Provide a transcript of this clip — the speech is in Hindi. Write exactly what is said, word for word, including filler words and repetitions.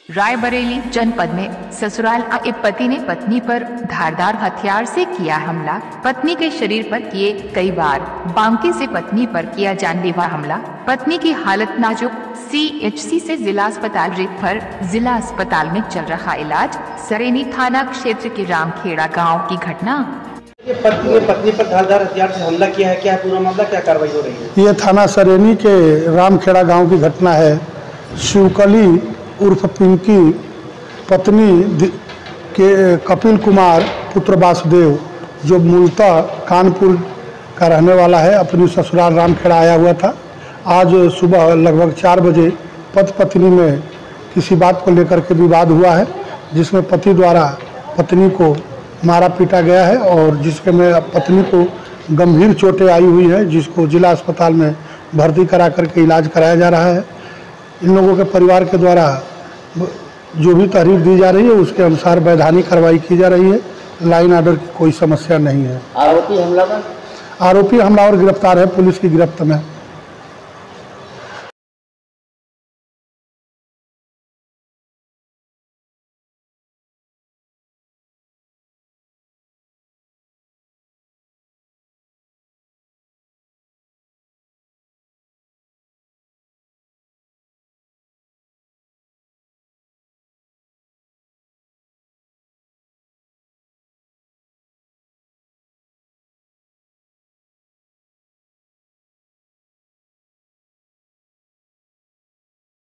रायबरेली जनपद में ससुराल आए पति ने पत्नी पर धारदार हथियार से किया हमला। पत्नी के शरीर पर किए कई बार। बांके से पत्नी पर किया जानलेवा हमला। पत्नी की हालत नाजुक, सी एच सी से जिला अस्पताल रेफर। जिला अस्पताल में चल रहा इलाज। सरेनी थाना क्षेत्र के रामखेड़ा गांव की घटना। ये पति ने पत्नी पर धारदार हथियार से हमला किया है, क्या है पूरा मामला, क्या कार्रवाई हो रही है? ये थाना सरेनी के रामखेड़ा गांव की घटना है। शिवकली उर्फ पिंकी पत्नी के कपिल कुमार पुत्र वासुदेव, जो मूलतः कानपुर का रहने वाला है, अपनी ससुराल रामखेड़ा आया हुआ था। आज सुबह लगभग चार बजे पति पत्नी में किसी बात को लेकर के विवाद हुआ है, जिसमें पति द्वारा पत्नी को मारा पीटा गया है और जिसके में पत्नी को गंभीर चोटें आई हुई है, जिसको जिला अस्पताल में भर्ती करा करके इलाज कराया जा रहा है। इन लोगों के परिवार के द्वारा जो भी तहरीर दी जा रही है उसके अनुसार वैधानिक कार्रवाई की जा रही है। लाइन ऑर्डर की कोई समस्या नहीं है। आरोपी हमलावर आरोपी हमलावर गिरफ्तार है, पुलिस की गिरफ्त में।